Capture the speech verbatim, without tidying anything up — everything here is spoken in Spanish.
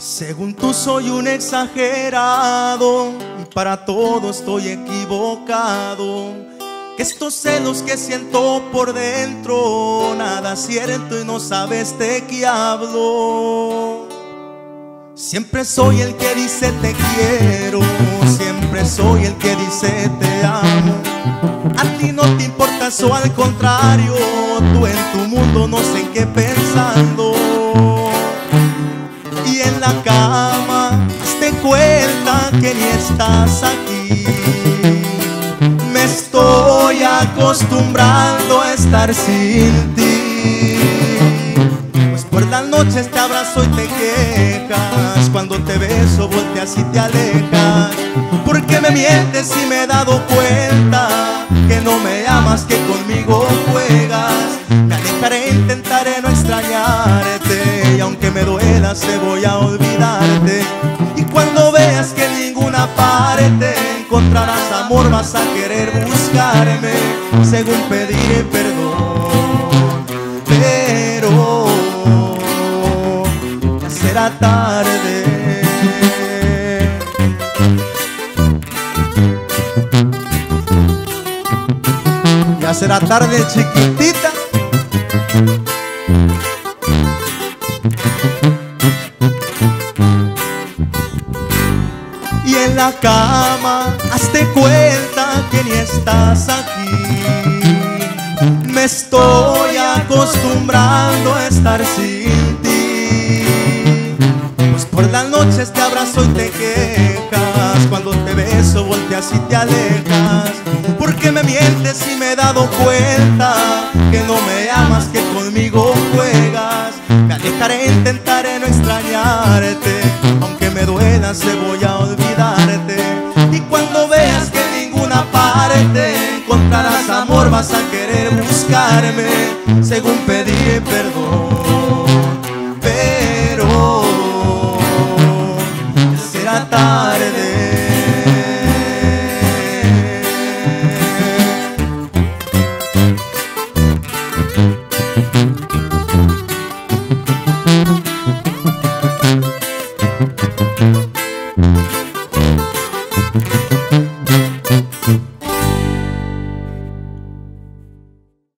Según tú soy un exagerado y para todo estoy equivocado. Que estos celos que siento por dentro nada cierto y no sabes de qué hablo. Siempre soy el que dice te quiero, siempre soy el que dice te amo. A ti no te importa eso, al contrario, tú en tu mundo no sé en qué pensando. Y en la cama te cuenta que ni estás aquí. Me estoy acostumbrando a estar sin ti. Pues por las noches te abrazo y te quejas, cuando te beso volteas y te alejas. ¿Por qué me mientes si me he dado cuenta que no me amas, que conmigo juegas? Me alejaré, intentaré no extrañarte, y aunque me duela sé voy a olvidarte. Y cuando veas que en ninguna parte encontrarás amor, vas a querer buscarme, según pediré perdón. Pero ya será tarde. Ya será tarde, chiquitita. Y en la cama hazte cuenta que ni estás aquí. Me estoy acostumbrando a estar sin ti. Pues por las noches te abrazo y te quejas, cuando te beso volteas y te alejas. ¿Por qué me mientes si me he dado cuenta que no me amas, que conmigo juegas? Me alejaré, intentaré no extrañarte, aunque me duela sé voy a olvidarte. Y cuando veas que en ninguna parte encontrarás amor, vas a querer buscarme, según pediré perdón. Pero será tarde.